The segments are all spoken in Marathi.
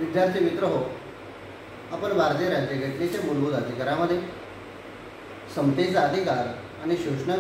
विद्यार्थी मित्र हो, आपण भारतीय राज्यघटनेच्या मूलभूत अधिकारामध्ये समतेचा अधिकार आणि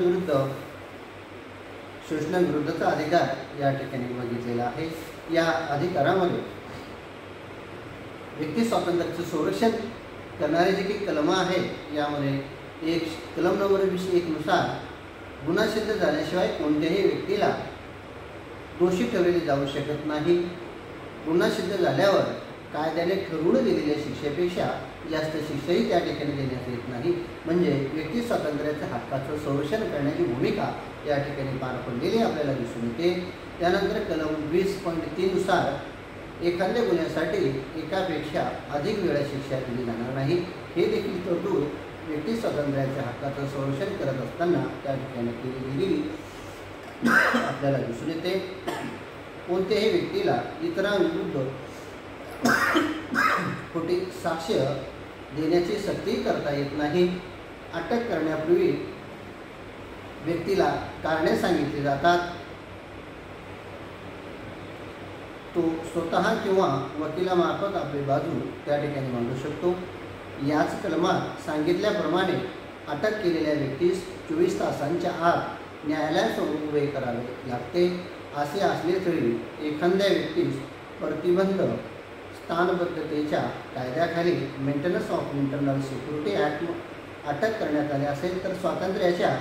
शोषणाविरुद्धचा अधिकार या ठिकाणी बघितलेला आहे। या अधिकारामध्ये व्यक्ती स्वातंत्र्याचे संरक्षण करणारे जे काही कलम आहे, यामध्ये कलम नंबर 21 नुसार गुन्हा सिद्ध झाल्याशिवाय कोणत्याही व्यक्तीला दोषी ठरवले जाऊ शकत नाही। गुन्हा सिद्ध झाल्यावर कायद्याने ठरवून दिलेल्या शिक्षेपेक्षा जास्त शिक्षाही त्या ठिकाणी देण्यात येत नाही। म्हणजे व्यक्ती स्वातंत्र्याच्या हक्काचं संरक्षण करण्याची भूमिका या ठिकाणी पार पडलेली आपल्याला दिसून येते। त्यानंतर कलम 20.3 नुसार एखाद्या गुन्ह्यासाठी एकापेक्षा अधिक वेळा शिक्षा दिली जाणार नाही। हे देखील तरतूद व्यक्ती स्वातंत्र्याच्या हक्काचं संरक्षण करत असताना त्या ठिकाणी केली गेलेली आपल्याला दिसून येते। कोणत्याही व्यक्तीला इतरांविरुद्ध खोटी साक्ष देण्याची सक्ती करता येत नाही। अटक करण्यापूर्वी व्यक्तीला कारणे सांगितली जातात। तो स्वतः किंवा वकिलामार्फत आपली बाजू त्या ठिकाणी मांडू शकतो। याच कलमात सांगितल्याप्रमाणे अटक केलेल्या व्यक्तीस 24 तासांच्या आत न्यायालयासमोर उभे करावे लागते। असे असले तरी एखाद्या व्यक्तीस प्रतिबंध स्थानबद्धतेच्या कायद्याखाली maintenance of internal security act अटक करण्यात आली असेल तर स्वातंत्र्याच्या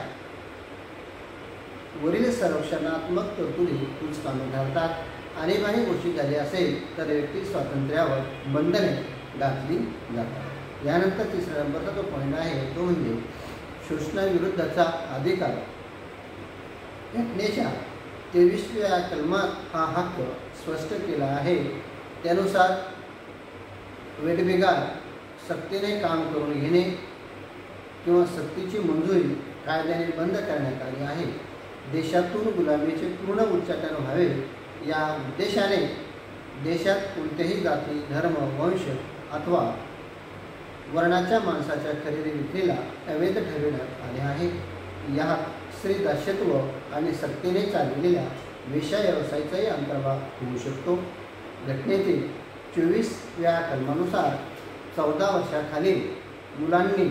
वरील संरक्षणात्मक तरतुदी कुचकामी ठरतात। आणीबाणी घोषित झाली असेल तर व्यक्ती स्वातंत्र्यावर बंधने घातली जातात। यानंतर तिसऱ्या नंबरचा जो पॉईंट आहे तो म्हणजे शोषणाविरुद्धचा अधिकार। घटनेच्या 23व्या कलमात हा हक्क स्पष्ट केला आहे। त्यानुसार वेठबिगार, सक्तीने काम करून घेणे किंवा सक्तीची मंजुरी कायद्याने बंद करण्यात आली आहे। देशातून गुलामीचे पूर्ण उच्चाटन व्हावे या उद्देशाने देशात कोणत्याही जाती, धर्म, वंश अथवा वर्णाच्या माणसाच्या खरेदी विक्रीला अवैध ठरविण्यात आले आहे। यात स्त्री दास्यत्व आणि सक्तीने चालविलेल्या वेश्या व्यवसायाचाही अंतर्भाव होऊ शकतो। घटनेतील 24व्या कलमानुसार 14 वर्षाखालील मुलांनी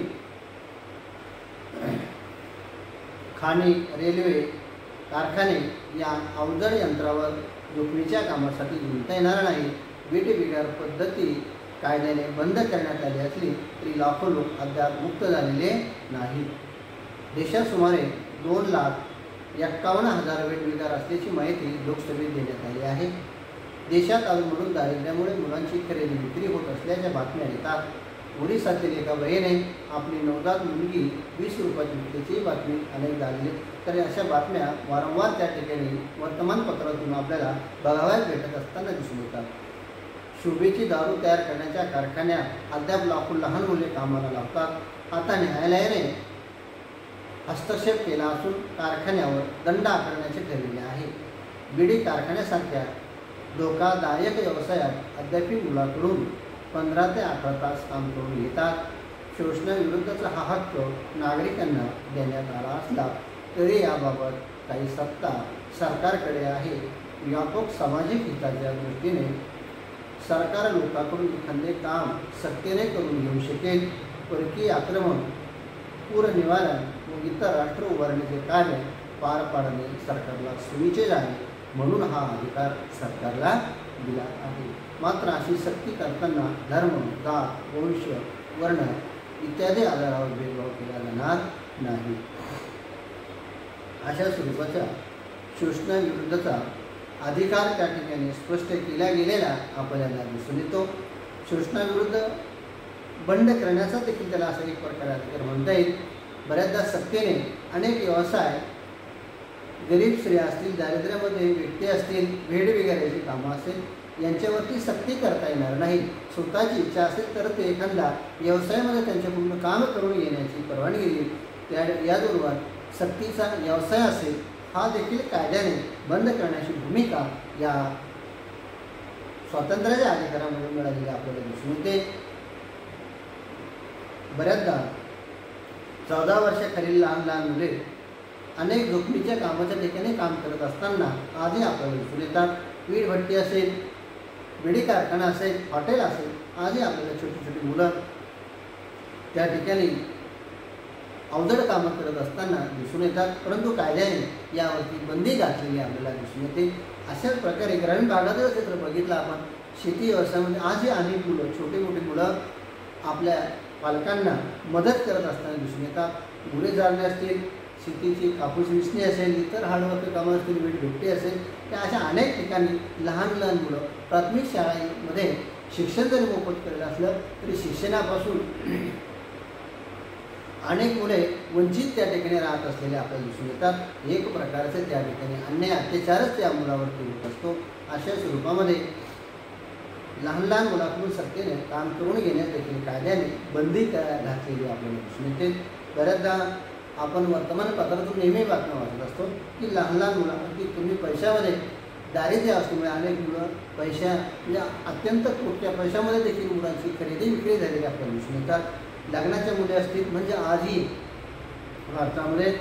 खाणी, रेल्वे, कारखाने या अवजड यंत्रावर जोखमीच्या कामासाठी गुंतता येणार नाही। वेठबिगार पद्धती कायद्याने बंद करण्यात आली असली तरी लाखो लोक अद्याप मुक्त झालेले नाहीत। देशात सुमारे 2,51,000 वेठबिगार असल्याची माहिती लोकसभेत देण्यात आली आहे। देशात अजून दारिद्र्यामुळे मुलांची खरेदी विक्री होत असल्याच्या बातम्या येतात। ओरिसातील एका बहिणीने आपली नवजात मुलगी 20 रुपयात विकल्याची बातमी अनेकदा आली। तर अशा बातम्या वारंवार त्या ठिकाणी वर्तमानपत्रातून आपल्याला बघावयास भेटत असताना दिसून येतात। शोभेची दारू तयार करण्याच्या कारखान्यात अद्याप लाखो लहान मुले कामाला लावतात। आता न्यायालयाने हस्तक्षेप केला असून कारखान्यावर दंड आकारण्याचे ठरविले आहे। बिडी कारखान्यासारख्या धोकादायक व्यवसायात अद्याप मुलाकडून 15 ते 18 तास काम करून घेतात। शोषणाविरुद्धचा हा हक्क नागरिकांना देण्यात आला असला तरी याबाबत काही सत्ता सरकारकडे आहे। व्यापक सामाजिक हिताच्या दृष्टीने सरकार लोकांकडून एखादे काम सक्तीने करून घेऊ शकेल। परकीय आक्रमण, पूर निवारण व इतर राष्ट्र उभारणीचे कार्य पार पाडणे सरकारला सोयीचे आहे, म्हणून हा अधिकार सरकारला दिला आहे। मात्र अशी सक्ती करताना धर्म, जात, वंश, वर्ण इत्यादी आधारावर भेदभाव केला जाणार नाही। अशा स्वरूपाच्या शोषणाविरुद्धचा अधिकार त्या ठिकाणी स्पष्ट केला गेलेला आपल्याला दिसून येतो। शोषणाविरुद्ध बंड करण्याचा देखील त्याला असा एक प्रकार अधिकार म्हणता येईल। बऱ्याचदा सक्तीने अनेक व्यवसाय, गरीब स्त्रिया असतील, दारिद्र्यामध्ये व्यक्ती असतील, वेठबिगारीची कामं असेल, यांच्यावरती सक्ती करता येणार नाही। स्वतःची इच्छा असेल तर ते एखादा व्यवसायामध्ये त्यांच्याकडून काम करून घेण्याची परवानगी दिली। त्या याचबरोबर सक्तीचा व्यवसाय असेल हा देखील कायद्याने बंद करण्याची भूमिका या स्वातंत्र्याच्या अधिकारामध्ये मिळालेली आपल्याला दिसून येते। बऱ्याचदा 14 वर्षाखालील लहान लहान मुले अनेक जोखमीच्या कामाच्या ठिकाणी काम करत असताना आजही आपल्याला दिसून येतात। वीट भट्टी असेल, विडी कारखाना असेल, हॉटेल असेल, आजही आपल्याला छोटी छोटी मुलं त्या ठिकाणी अवजड कामं करत असताना दिसून येतात, परंतु कायद्याने यावरती बंदी घातलेली आपल्याला दिसून येते. अशाच प्रकारे ग्रामीण भागातील क्षेत्र बघितलं आपण, शेती व्यवसायामध्ये आजही अनेक मुलं, छोटी मोठी मुलं आपल्या पालकांना मदत करत असताना दिसून येतात. गुरे जाळणे असतील, शेतीची कापूस वेचणी असेल, इतर हार्डवर्क कामं असतील, वीटभट्टी असेल, त्या अशा अनेक ठिकाणी लहान लहान मुलं प्राथमिक शाळेमध्ये शिक्षण जरी मोफत केलेलं असलं तरी शिक्षणापासून अनेक मुले वंचित त्या ठिकाणी राहत असलेले आपल्याला दिसून येतात. एक प्रकारचे त्या ठिकाणी अन्याय अत्याचारच त्या मुलावरती होत असतो. अशा स्वरूपामध्ये लहान लहान मुलाकडून सक्तीने काम करून घेण्यास देखील कायद्याने बंदी घातलेली आपल्याला दिसून येते. बऱ्याचदा आपण वर्तमानपत्रातून नेहमी बातम्या वाचत असतो की लहान लहान मुलं की तुम्ही पैशामध्ये दारिद्र्य असल्यामुळे अनेक मुलं म्हणजे अत्यंत तोट्या पैशामध्ये देखील मुलांची खरेदी विक्री झालेली आपल्याला दिसून येतात. लग्नाच्या मुले असतील म्हणजे आजही भारतामध्ये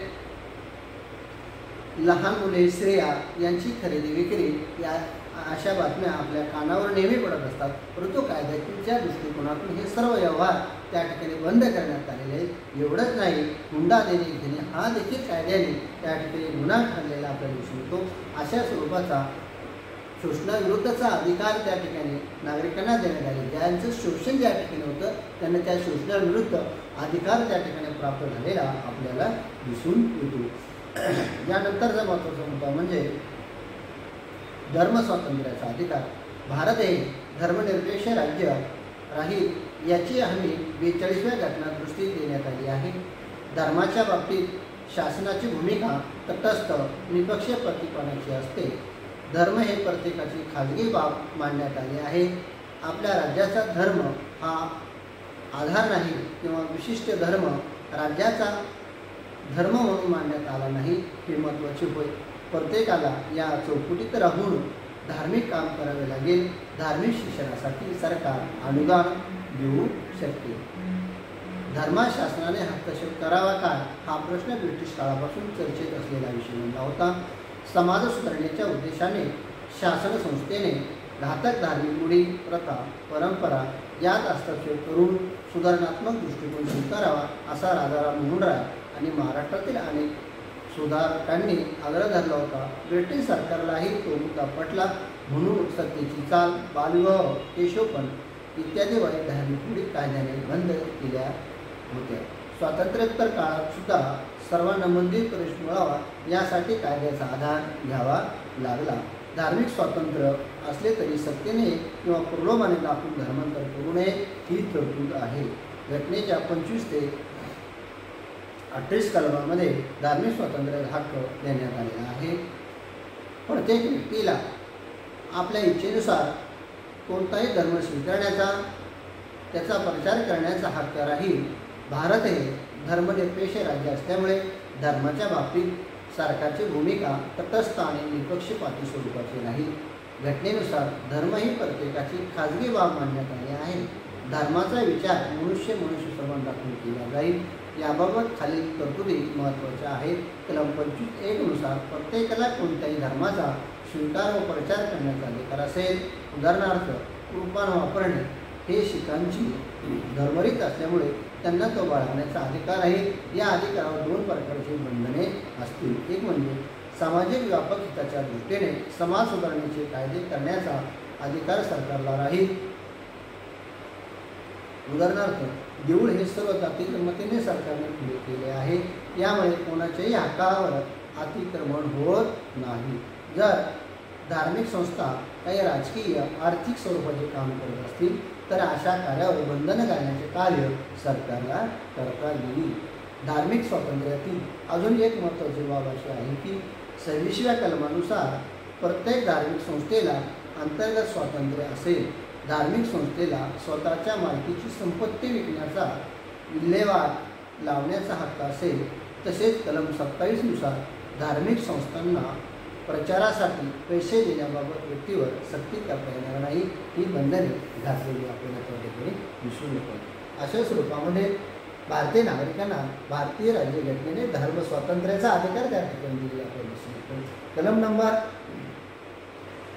लहान मुले, स्त्रिया यांची खरेदी विक्री या अशा बातम्या आपल्या कानावर नेहमी पडत असतात. परंतु कायद्याच्या दृष्टिकोनातून हे सर्व व्यवहार त्या ठिकाणी बंद करण्यात आलेले आहेत. एवढंच नाही, हुंडा देणे घेणे हा देखील कायद्याने त्या ठिकाणी गुन्हा ठरलेला आपल्याला दिसून येतो. अशा स्वरूपाचा शोषणाविरुद्धचा अधिकार त्या ठिकाणी नागरिकांना देण्यात आले. ज्यांचं शोषण ज्या ठिकाणी होतं त्यांना त्या शोषणाविरुद्ध अधिकार त्या ठिकाणी प्राप्त झालेला आपल्याला दिसून येतो. यानंतरचा महत्त्वाचा मुद्दा म्हणजे धर्मस्वातंत्र्याचा अधिकार. भारत हे धर्मनिरपेक्ष राज्य राहील याची हमी 42व्या घटनादुरुस्तीत देण्यात आली आहे. धर्माच्या बाबतीत शासनाची भूमिका तटस्थ निपक्षपातीपणाची असते. धर्म हे प्रत्येकाची खाजगी बाब मानण्यात आली आहे. आपल्या राज्याचा धर्म हा आधार नाही किंवा विशिष्ट धर्म राज्याचा धर्म म्हणून मानण्यात आला नाही हे महत्त्वाचे होय. प्रत्येकाला या चौकटीत राहून धार्मिक काम करावे लागेल. धार्मिक शिक्षणासाठी सरकार अनुदान देऊ शकते. धर्मात शासनाने हस्तक्षेप करावा का हा प्रश्न ब्रिटिश काळापासून चर्चेत असलेला विषय बनला होता. समाज सुधारण्याच्या उद्देशाने शासन संस्थेने घातक धार्मिक रूढी, प्रथा, परंपरा यात हस्तक्षेप करून सुधारणात्मक दृष्टिकोन स्वीकारावा असा राजाराम मोहन राय आणि महाराष्ट्रातील अनेक सुधारकांनी आग्रह धरला होता. ब्रिटिश सरकारलाही तो मुद्दा पटला, म्हणून सत्तेची चाल, बालविवाह, केशवपण इत्यादी वाईट धार्मिक रूढी कायद्याने बंद केल्या होत्या. स्वातंत्र्योत्तर काळात सुद्धा सर्वांना मंदिर प्रवेश मिळावा यासाठी कायद्याचा आधार घ्यावा लागला. धार्मिक स्वातंत्र्य असले तरी सत्तेने किंवा प्रलोभाने दाखवून धर्मांतर करू नये ही तरतूद आहे. घटनेच्या 25 ते 28 कलमामध्ये धार्मिक स्वातंत्र्याचा हक्क देण्यात आलेला आहे. प्रत्येक व्यक्तीला आपल्या इच्छेनुसार कोणताही धर्म स्वीकारण्याचा, त्याचा प्रचार करण्याचा हक्क राहील. भारत हे धर्मनिरपेक्ष राज्य असल्यामुळे धर्माच्या बाबतीत सरकारची भूमिका तटस्थ आणि निपक्षपाती स्वरूपाची राहील. घटनेनुसार धर्म ही प्रत्येकाची खाजगी बाब मानण्यात आली आहे. धर्माचा विचार मनुष्य संबंध दाखवून केला जाईल. याबाबत खालील तरतुदी महत्त्वाच्या आहेत. कलम 25(1) नुसार प्रत्येकाला कोणत्याही धर्माचा स्वीकार व प्रचार करण्याचा अधिकार असेल. उदाहरणार्थ कुर्बान वापरणे हे शिखांची धर्मरीत असल्यामुळे त्यांना तो बाळगण्याचा अधिकार आहे. या अधिकारावर 2 प्रकारची बंधने असतील. एक म्हणजे सामाजिक व्यापक हिताच्या दृष्टीने समाज सुधारणेचे कायदे करण्याचा अधिकार सरकारला राहील. उदाहरणार्थ देऊळ हे सर्व जाती धर्मतेने सरकारने खुले केले आहे. यामुळे कोणाच्याही हक्कावर अतिक्रमण होत नाही. जर धार्मिक संस्था काही राजकीय आर्थिक स्वरूपाचे काम करत असतील तर अशा कार्यावर बंधन घालण्याचे कार्य सरकारला करता येईल. धार्मिक स्वातंत्र्यातील अजून एक महत्त्वाची बाब अशी आहे की 26व्या कलमानुसार प्रत्येक धार्मिक संस्थेला अंतर्गत स्वातंत्र्य असेल. धार्मिक संस्थेला स्वतःच्या मालकीची संपत्ती विकण्याचा, विल्हेवाट लावण्याचा हक्क असेल. तसेच कलम 27 नुसार धार्मिक संस्थांना प्रचारासाठी पैसे देण्याबाबत व्यक्तीवर सक्ती करता येणार नाही. ही बंधने घातलेली आपल्याला त्या ठिकाणी दिसून येतात. अशा स्वरूपामध्ये भारतीय नागरिकांना भारतीय राज्यघटनेने धर्म स्वातंत्र्याचा अधिकार त्या ठिकाणी दिलेला आपल्याला दिसून येतो. कलम नंबर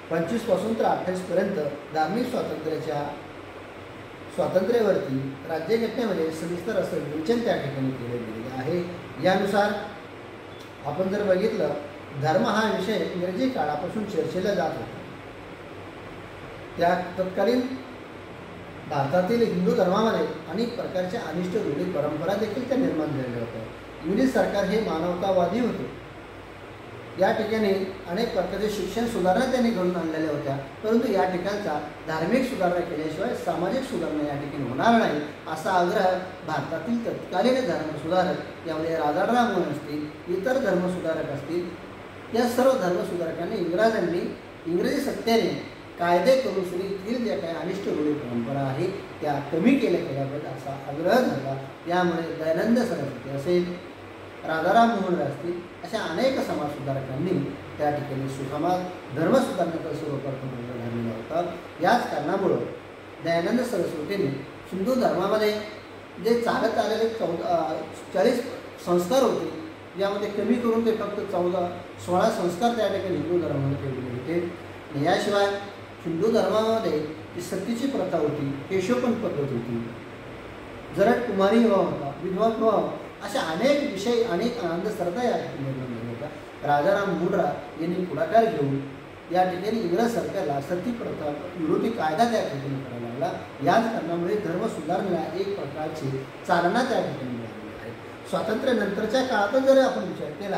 25 पासून तर 28 पर्यंत धार्मिक स्वातंत्र्यावरती राज्यघटनेमध्ये सविस्तर असं विवेचन त्या ठिकाणी केले गेलेले आहे. यानुसार आपण जर बघितलं, धर्म हा विषय इंग्रजी काळापासून चर्चेला जात होता. त्या तत्कालीन भारतातील हिंदू धर्मामध्ये अनेक प्रकारच्या अनिष्ट रूढी परंपरा देखील त्या निर्माण झालेल्या होत्या. इंग्रज सरकार हे मानवतावादी होते. या ठिकाणी अनेक प्रकारचे शिक्षण सुधारणा त्यांनी घडून आणलेल्या होत्या, परंतु या ठिकाणचा धार्मिक सुधारणा केल्याशिवाय सामाजिक सुधारणा या ठिकाणी होणार नाही असा आग्रह भारतातील तत्कालीन धर्मसुधारक, यामध्ये राजाराम मोहन असतील, इतर धर्मसुधारक असतील, या सर्व धर्मसुधारकांनी इंग्रजी सत्तेने कायदे करून स्त्रीतील ज्या काही अनिष्ट रूढी परंपरा आहे त्या कमी केल्या पाहिजे असा आग्रह झाला. यामुळे दयानंद सरस्वती असेल, राजाराम मोहन असतील, अशा अनेक समाजसुधारकांनी त्या ठिकाणी धर्मसुधारणाचा स्वरूपात धरलेला होता. याच कारणामुळं दयानंद सरस्वतीने हिंदू धर्मामध्ये जे चालत आलेले 40 संस्कार होते, यामध्ये कमी करून ते फक्त 16 संस्कार त्या ठिकाणी हिंदू धर्मामध्ये ठेवले होते. याशिवाय हिंदू धर्मामध्ये जी सतीची प्रथा होती, केशोपन पद्धत होती, जरट कुमारी विवाह होता, विधवा विवाह, अशा अनेक विषय, अनेक आनंद श्रद्धा या ठिकाणी निर्माण झाल्या होत्या. राजाराम मोहन राय यांनी पुढाकार घेऊन या ठिकाणी इंग्रज सरकारला सती प्रथा विरोधी कायदा त्या ठिकाणी करायला लागला. याच कारणामुळे धर्म सुधारणेला एक प्रकारची चालना त्या ठिकाणी मिळालेली आहे. स्वातंत्र्यानंतरच्या काळात जर आपण विचार केला,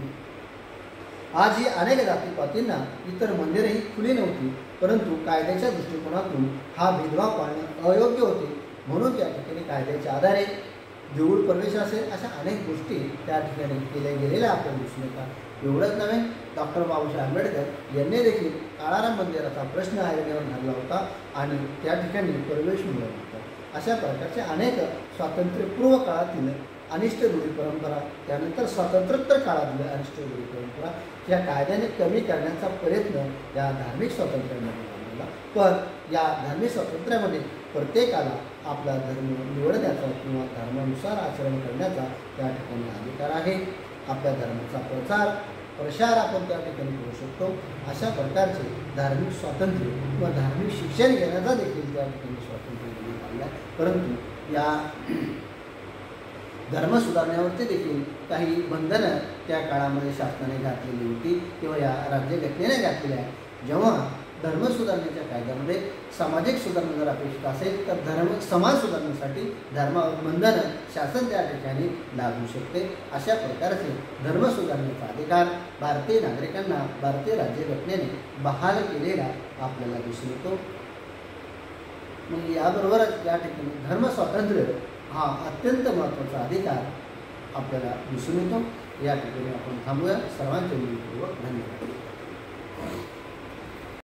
आजही अनेक जातीपातींना इतर मंदिरेही खुली नव्हती, परंतु कायद्याच्या दृष्टिकोनातून हा भेदभाव पाळणे अयोग्य होते. म्हणून त्या ठिकाणी कायद्याच्या आधारे देऊळ प्रवेश असेल, अशा अनेक गोष्टी त्या ठिकाणी केल्या गेलेल्या आपल्याला दिसून येतात. एवढंच नव्हे, डॉक्टर बाबासाहेब आंबेडकर यांनी देखील काळाराम मंदिराचा प्रश्न आयोगावर धरला होता आणि त्या ठिकाणी प्रवेश मिळवला होता. अशा प्रकारचे अनेक स्वातंत्र्यपूर्व काळातील अनिष्ट रूढी परंपरा, त्यानंतर स्वातंत्र्योत्तर काळातील अनिष्ट रूढी परंपरा या कायद्याने कमी करण्याचा प्रयत्न या धार्मिक स्वातंत्र्यामध्ये झालेला. पण या धार्मिक स्वातंत्र्यामध्ये प्रत्येकाला आपला धर्म निवडण्याचा किंवा धर्मानुसार आचरण करण्याचा त्या ठिकाणी अधिकार आहे. आपल्या धर्माचा प्रसार आपण त्या ठिकाणी करू शकतो. अशा प्रकारचे धार्मिक स्वातंत्र्य किंवा धार्मिक शिक्षण घेण्याचा देखील त्या ठिकाणी स्वातंत्र्य देण्यात आले. परंतु या धर्म सुधारण्यावरती देखील काही बंधनं त्या काळामध्ये शासनाने घातलेली होती किंवा या राज्यघटनेने घातलेल्या आहे. जेव्हा धर्म सुधारण्याच्या कायद्यामध्ये सामाजिक सुधारणा जर अपेक्षित असेल तर समाज सुधारण्यासाठी बंधनं शासन त्या ठिकाणी लागू शकते. अशा प्रकारचे धर्म सुधारण्याचा अधिकार भारतीय नागरिकांना भारतीय राज्यघटनेने बहाल केलेला आपल्याला दिसून येतो. मग याबरोबरच या ठिकाणी धर्म स्वातंत्र्य हा अत्यंत महत्त्वाचा अधिकार आपल्याला दिसून येतो. या ठिकाणी आपण थांबूया. सर्वांचे मनपूर्वक धन्यवाद.